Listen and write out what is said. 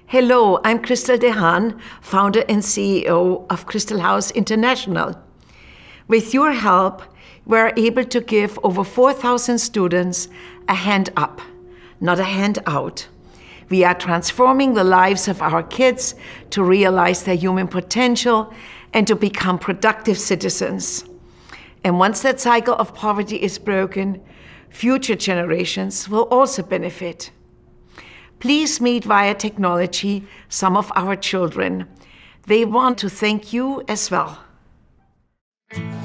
Hello, I'm Christel DeHaan, founder and CEO of Christel House International. With your help, we're able to give over 4,000 students a hand up, not a hand out. We are transforming the lives of our kids to realize their human potential and to become productive citizens. And once that cycle of poverty is broken, future generations will also benefit. Please meet via technology some of our children. They want to thank you as well.